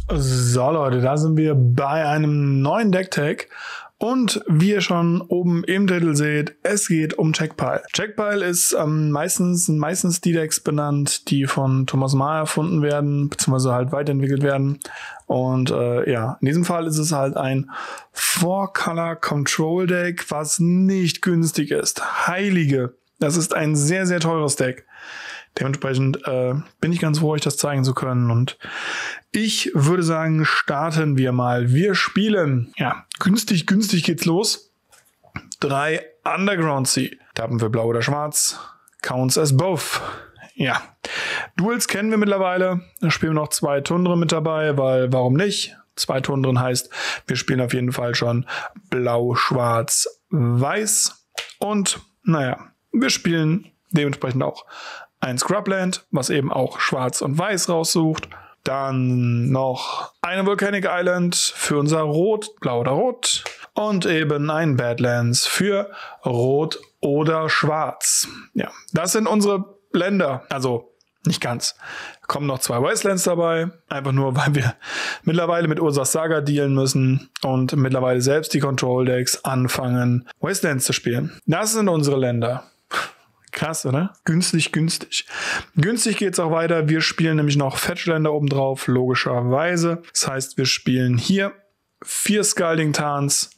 So Leute, da sind wir bei einem neuen Decktag und wie ihr schon oben im Titel seht, es geht um Checkpile. Checkpile ist meistens die Decks benannt, die von Thomas Ma erfunden werden, beziehungsweise halt weiterentwickelt werden. Und ja, in diesem Fall ist es halt ein 4-Color Control Deck, was nicht günstig ist. Heilige, das ist ein sehr, sehr teures Deck. Dementsprechend bin ich ganz froh, euch das zeigen zu können. Und ich würde sagen, starten wir mal. Wir spielen, ja, günstig geht's los. 3 Underground Sea. Tappen wir blau oder schwarz. Counts as both. Ja, Duels kennen wir mittlerweile. Da spielen wir noch 2 Tundren mit dabei, weil warum nicht? 2 Tundren heißt, wir spielen auf jeden Fall schon blau, schwarz, weiß. Und naja, wir spielen dementsprechend auch ein Scrubland, was eben auch schwarz und weiß raussucht. Dann noch eine Volcanic Island für unser Rot, blau oder rot. Und eben ein Badlands für rot oder schwarz. Ja, das sind unsere Länder. Also nicht ganz. Kommen noch 2 Wastelands dabei. Einfach nur, weil wir mittlerweile mit Ursas Saga dealen müssen und mittlerweile selbst die Control Decks anfangen, Wastelands zu spielen. Das sind unsere Länder. Krass, oder? Günstig. Günstig geht's auch weiter. Wir spielen nämlich noch Fetchländer obendrauf, logischerweise. Das heißt, wir spielen hier 4 Scalding Tarns.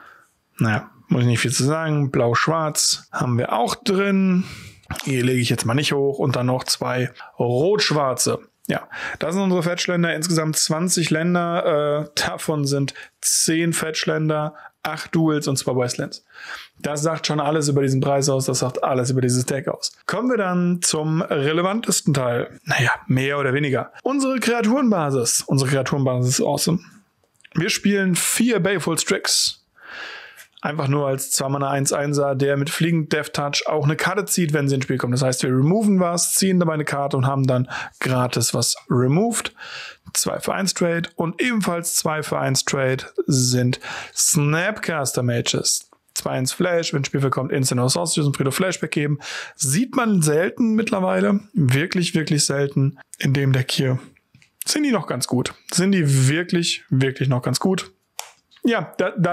Naja, muss ich nicht viel zu sagen. Blau-Schwarz haben wir auch drin. Hier lege ich jetzt mal nicht hoch. Und dann noch 2 Rot-Schwarze. Ja, das sind unsere Fetchländer. Insgesamt 20 Länder. Davon sind 10 Fetchländer, 8 Duels und 2 Wastelands. Das sagt schon alles über diesen Preis aus, das sagt alles über dieses Deck aus. Kommen wir dann zum relevantesten Teil. Naja, mehr oder weniger. Unsere Kreaturenbasis. Unsere Kreaturenbasis ist awesome. Wir spielen 4 Baleful Strix. Einfach nur als 2-Mana 1/1er, der mit Fliegend Death Touch auch eine Karte zieht, wenn sie ins Spiel kommt. Das heißt, wir removen was, ziehen dabei eine Karte und haben dann gratis was removed. 2 für 1 Trade und ebenfalls 2 für 1 Trade sind Snapcaster Mages. 2-1 Flash, wenn Spielfeld kommt, Instant oder Sorcery und Friedhof Flashback geben. Sieht man selten mittlerweile. Wirklich selten in dem Deck hier. Sind die noch ganz gut. Sind die wirklich noch ganz gut. Ja,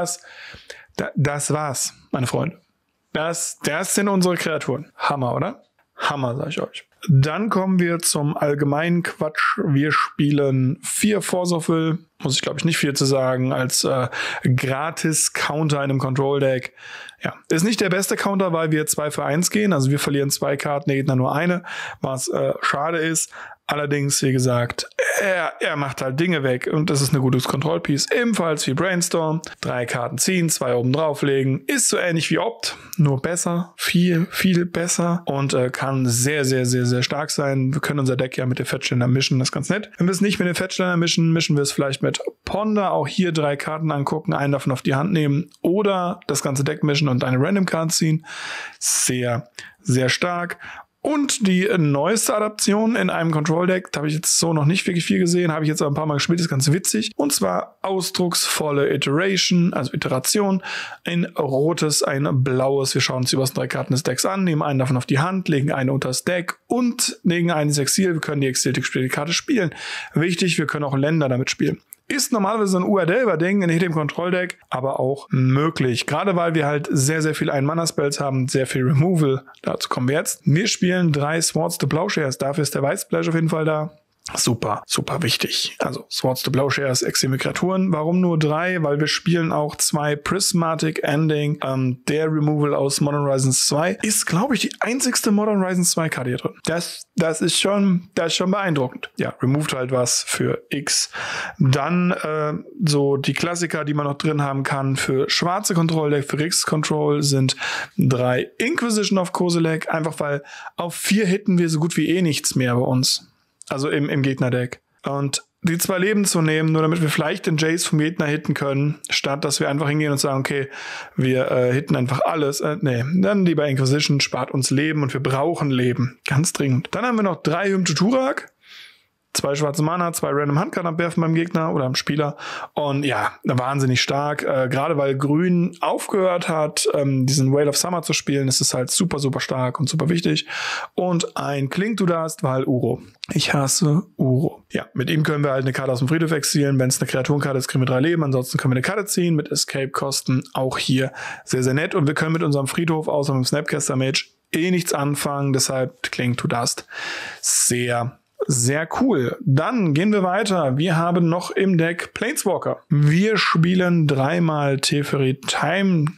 das war's, meine Freunde. Das sind unsere Kreaturen. Hammer, oder? Hammer, sag ich euch. Dann kommen wir zum allgemeinen Quatsch. Wir spielen 4 Force of Will. Muss ich, glaube ich, nicht viel zu sagen. Als Gratis-Counter in einem Control-Deck. Ja, ist nicht der beste Counter, weil wir 2 für 1 gehen. Also wir verlieren 2 Karten, der Gegner nur eine. Was schade ist. Allerdings, wie gesagt, er macht halt Dinge weg und das ist eine gutes Control-Piece. Ebenfalls wie Brainstorm. 3 Karten ziehen, 2 oben drauflegen. Ist so ähnlich wie Opt, nur besser. Viel besser und kann sehr stark sein. Wir können unser Deck ja mit den Fetchländern mischen, das ist ganz nett. Wenn wir es nicht mit den Fetchländern mischen wir es vielleicht mit Ponder. Auch hier 3 Karten angucken, einen davon auf die Hand nehmen oder das ganze Deck mischen und eine Random Card ziehen. Sehr stark. Und die neueste Adaption in einem Control-Deck, da habe ich jetzt so noch nicht wirklich viel gesehen, habe ich jetzt aber ein paar Mal gespielt, ist ganz witzig. Und zwar ausdrucksvolle Iteration, also Iteration, ein rotes, ein blaues. Wir schauen uns die ersten 3 Karten des Decks an, nehmen einen davon auf die Hand, legen eine unter das Deck und legen einen ins Exil. Wir können die exiltische Karte spielen. Wichtig, wir können auch Länder damit spielen. Ist normalerweise ein URL-Ding in dem Control-Deck, aber auch möglich. Gerade weil wir halt sehr viel Ein-Mana-Spells haben, sehr viel Removal. Dazu kommen wir jetzt. Wir spielen 3 Swords to Plowshares. Dafür ist der White Splash auf jeden Fall da. Super wichtig. Also Swords to Plowshares, extreme Kreaturen. Warum nur 3? Weil wir spielen auch 2 Prismatic Ending. Der Removal aus Modern Horizons 2 ist, glaube ich, die einzigste Modern Horizons 2 Karte hier drin. Das ist schon beeindruckend. Ja, removed halt was für X. Dann so die Klassiker, die man noch drin haben kann für schwarze Control-Deck, für X-Control sind 3 Inquisition of Kozilek. Einfach weil auf 4 hitten wir so gut wie nichts mehr bei uns. Also im Gegnerdeck. Und die 2 Leben zu nehmen, nur damit wir vielleicht den Jace vom Gegner hitten können, statt dass wir einfach hingehen und sagen, okay, wir hitten einfach alles. Nee, dann lieber Inquisition, spart uns Leben und wir brauchen Leben. Ganz dringend. Dann haben wir noch 3 Hymn to Turak. 2 schwarze Mana, 2 random Handkarten abwerfen beim Gegner oder am Spieler. Und ja, wahnsinnig stark. Gerade weil Grün aufgehört hat, diesen Whale of Summer zu spielen, ist es halt super, super stark und super wichtig. Und ein Cling to Dust, weil Uro. Ich hasse Uro. Ja, mit ihm können wir halt eine Karte aus dem Friedhof exilieren. Wenn es eine Kreaturenkarte ist, kriegen wir 3 Leben. Ansonsten können wir eine Karte ziehen mit Escape-Kosten. Auch hier sehr, sehr nett. Und wir können mit unserem Friedhof außer mit dem Snapcaster Mage nichts anfangen. Deshalb Cling to Dust. Sehr, sehr cool. Dann gehen wir weiter. Wir haben noch im Deck Planeswalker. Wir spielen 3-mal Teferi Time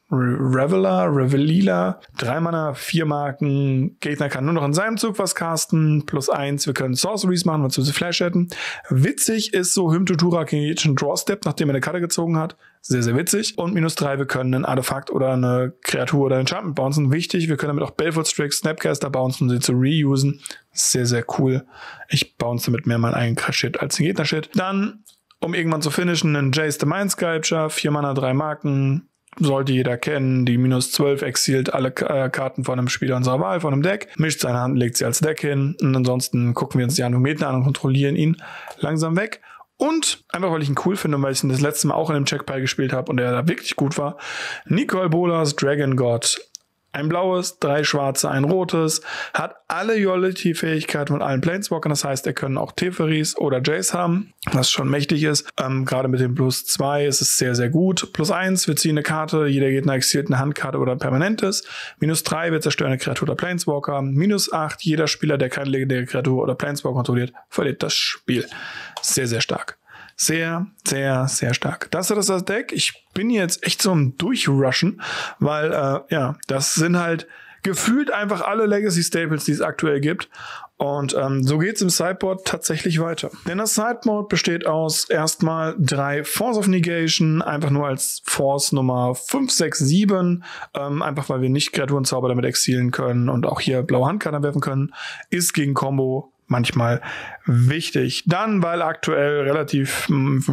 Revelila, 3 Mana, 4 Marken. Gegner kann nur noch in seinem Zug was casten. +1, wir können Sorceries machen, weil wir Flash hätten. Witzig ist so Hymn to Turak Engagement Draw Step, nachdem er eine Karte gezogen hat. Sehr, sehr witzig. Und -3, wir können ein Artefakt oder eine Kreatur oder ein Enchantment bouncen. Wichtig, wir können damit auch Baleful Strix, Snapcaster bouncen, um sie zu reusen. Sehr, sehr cool. Ich bounce damit mehr meinen eigenen Shit als den Gegner-Shit. Dann, um irgendwann zu finishen, einen Jace the Mind Sculpture, 4 Mana, 3 Marken. Sollte jeder kennen, die -12 exilt alle Karten von einem Spieler unserer Wahl, von einem Deck, mischt seine Hand, legt sie als Deck hin und ansonsten gucken wir uns die Anometen an und kontrollieren ihn langsam weg. Und einfach, weil ich ihn cool finde und weil ich ihn das letzte Mal auch in einem Checkpile gespielt habe und er da wirklich gut war, Nicol Bolas Dragon God. Ein blaues, 3 schwarze, ein rotes, hat alle Utility-Fähigkeiten von allen Planeswalkern, das heißt, er können auch Teferis oder Jace haben, was schon mächtig ist. Gerade mit dem +2 ist es sehr, sehr gut. +1, wir ziehen eine Karte, jeder Gegner exiliert eine Handkarte oder ein permanentes. -3, wir zerstören eine Kreatur oder Planeswalker. -8, jeder Spieler, der keine legendäre Kreatur oder Planeswalker kontrolliert, verliert das Spiel. Sehr, sehr stark. Sehr, sehr, sehr stark. Das ist das Deck. Ich bin jetzt echt so am Durchrushen, weil, ja, das sind halt gefühlt einfach alle Legacy-Staples, die es aktuell gibt. Und so geht's im Sideboard tatsächlich weiter. Denn das Sideboard besteht aus erstmal 3 Force of Negation, einfach nur als Force Nummer 5, 6, 7, einfach weil wir nicht Kreaturenzauber damit exilen können und auch hier blaue Handkarten werfen können, ist gegen Combo manchmal wichtig. Dann, weil aktuell relativ,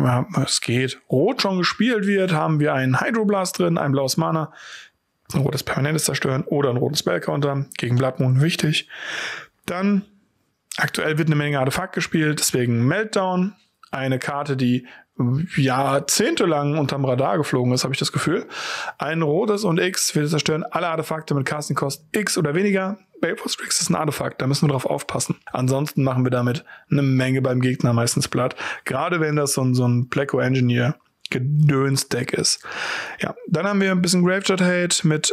es geht, Rot schon gespielt wird, haben wir einen Hydroblast drin, ein blaues Mana, ein rotes Permanentes zerstören oder ein rotes Spellcounter, gegen Blood Moon wichtig. Dann, aktuell wird eine Menge Artefakt gespielt, deswegen Meltdown, eine Karte, die jahrzehntelang unterm Radar geflogen ist, habe ich das Gefühl. Ein rotes und X, wir zerstören alle Artefakte mit Casting Cost X oder weniger. Baleful Strix ist ein Artefakt, da müssen wir drauf aufpassen. Ansonsten machen wir damit eine Menge beim Gegner meistens platt. Gerade wenn das so ein Pleco Engineer Gedöns-Deck ist. Ja, dann haben wir ein bisschen Graveyard Hate mit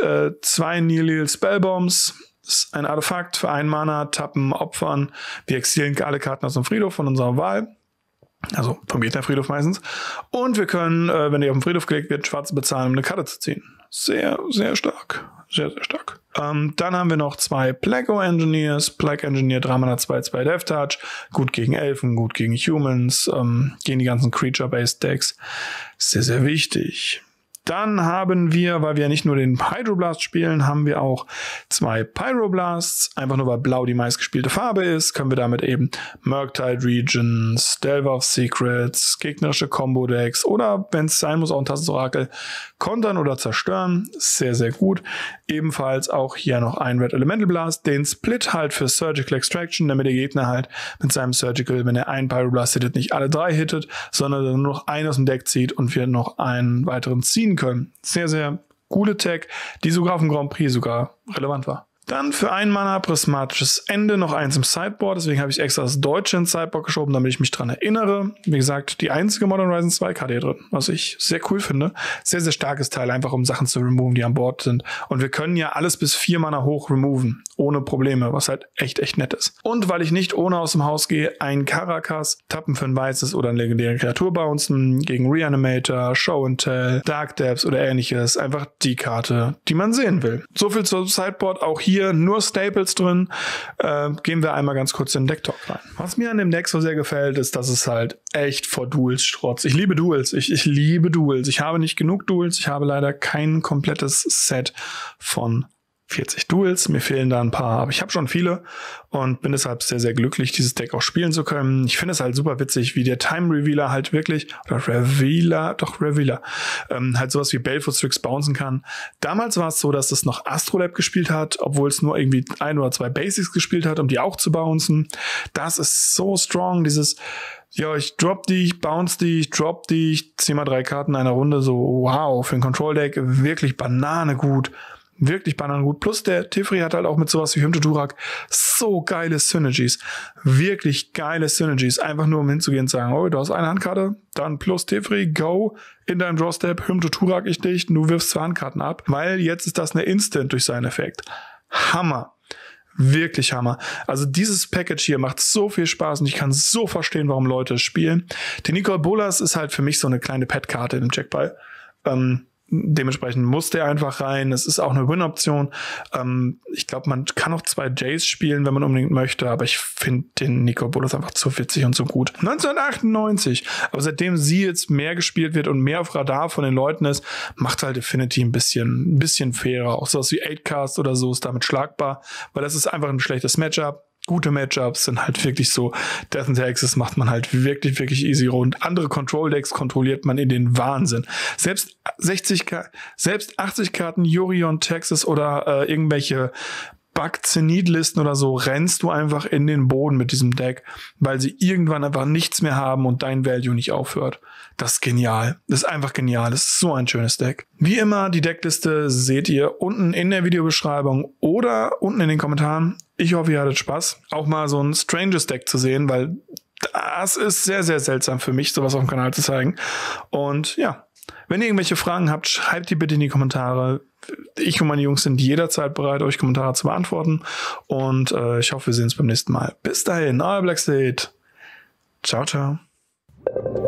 2 Nihil Spellbombs. Das ist ein Artefakt für 1 Mana, tappen, opfern. Wir exilieren alle Karten aus dem Friedhof von unserer Wahl. Also vom Gegnerfriedhof meistens. Und wir können, wenn die auf den Friedhof gelegt wird, Schwarze bezahlen, um eine Karte zu ziehen. Sehr, sehr stark. Sehr, sehr stark. Dann haben wir noch 2 Pleco Engineers. Plague Engineer 3 Mana 2, 2 Death Touch. Gut gegen Elfen, gut gegen Humans, gegen die ganzen Creature-Based Decks. Sehr, sehr wichtig. Dann haben wir, weil wir ja nicht nur den Hydroblast spielen, haben wir auch 2 Pyroblasts. Einfach nur, weil Blau die meistgespielte Farbe ist, können wir damit eben Murktide Regions, Delver of Secrets, gegnerische Combo-Decks oder, wenn es sein muss, auch ein Tassensorakel kontern oder zerstören. Sehr, sehr gut. Ebenfalls auch hier noch ein Red Elemental Blast, den Split halt für Surgical Extraction, damit der Gegner halt mit seinem Surgical, wenn er einen Pyroblast hittet, nicht alle 3 hittet, sondern nur noch einen aus dem Deck zieht und wir noch einen weiteren ziehen können. Sehr, sehr coole Tech, die sogar auf dem Grand Prix sogar relevant war. Dann für 1 Mana prismatisches Ende noch eins im Sideboard. Deswegen habe ich extra das Deutsche ins Sideboard geschoben, damit ich mich dran erinnere. Wie gesagt, die einzige Modern Horizons 2 Karte hier drin, was ich sehr cool finde. Sehr, sehr starkes Teil, einfach um Sachen zu removen, die an Bord sind. Und wir können ja alles bis 4 Mana hoch removen, ohne Probleme, was halt echt, echt nett ist. Und weil ich nicht ohne aus dem Haus gehe, ein Karakas, tappen für ein weißes oder eine legendäre Kreatur bouncen, gegen Reanimator, Show and Tell, Dark Depths oder ähnliches. Einfach die Karte, die man sehen will. So viel zum Sideboard, auch hier nur Staples drin. Gehen wir einmal ganz kurz in den Deck-Talk rein. Was mir an dem Deck so sehr gefällt, ist, dass es halt echt vor Duels strotzt. Ich liebe Duels. Ich liebe Duels. Ich habe nicht genug Duels. Ich habe leider kein komplettes Set von 40 Duels, mir fehlen da ein paar, aber ich habe schon viele und bin deshalb sehr, sehr glücklich, dieses Deck auch spielen zu können. Ich finde es halt super witzig, wie der Time Revealer halt wirklich, oder Revealer, halt sowas wie Baleful Strix bouncen kann. Damals war es so, dass es noch Astrolabe gespielt hat, obwohl es nur irgendwie 1 oder 2 Basics gespielt hat, um die auch zu bouncen. Das ist so strong, dieses, ja, ich drop die, ich bounce die, ich drop die, ich zieh mal 3 Karten in einer Runde, so wow, für ein Control-Deck wirklich Banane gut. Wirklich bananengut. Plus der Teferi hat halt auch mit sowas wie Hymn to Turak so geile Synergies. Wirklich geile Synergies. Einfach nur um hinzugehen und sagen, oh, du hast eine Handkarte, dann plus Teferi, go, in deinem Drawstep, Hymn to Turak ich dich, du wirfst 2 Handkarten ab. Weil jetzt ist das eine Instant durch seinen Effekt. Hammer. Wirklich Hammer. Also dieses Package hier macht so viel Spaß und ich kann so verstehen, warum Leute es spielen. Die Nicol Bolas ist halt für mich so eine kleine Pet-Karte im Checkball. Dementsprechend muss der einfach rein. Es ist auch eine Win-Option. Ich glaube, man kann auch 2 Jays spielen, wenn man unbedingt möchte, aber ich finde den Nicol Bolas einfach zu witzig und so gut. 1998, aber seitdem sie jetzt mehr gespielt wird und mehr auf Radar von den Leuten ist, macht halt Affinity ein bisschen fairer. Auch sowas wie 8-Cast oder so ist damit schlagbar, weil das ist einfach ein schlechtes Matchup. Gute Matchups sind halt wirklich so, Death and Taxes macht man halt wirklich, wirklich easy rund. Andere Control-Decks kontrolliert man in den Wahnsinn. Selbst 80 Karten Yorion, Texas oder irgendwelche Bug-Zenit-Listen oder so rennst du einfach in den Boden mit diesem Deck, weil sie irgendwann einfach nichts mehr haben und dein Value nicht aufhört. Das ist genial. Das ist einfach genial. Das ist so ein schönes Deck. Wie immer, die Deckliste seht ihr unten in der Videobeschreibung oder unten in den Kommentaren. Ich hoffe, ihr hattet Spaß, auch mal so ein Stranges Deck zu sehen, weil das ist sehr, sehr seltsam für mich, sowas auf dem Kanal zu zeigen. Und ja, wenn ihr irgendwelche Fragen habt, schreibt die bitte in die Kommentare. Ich und meine Jungs sind jederzeit bereit, euch Kommentare zu beantworten. Und ich hoffe, wir sehen uns beim nächsten Mal. Bis dahin, euer Black State. Ciao, ciao.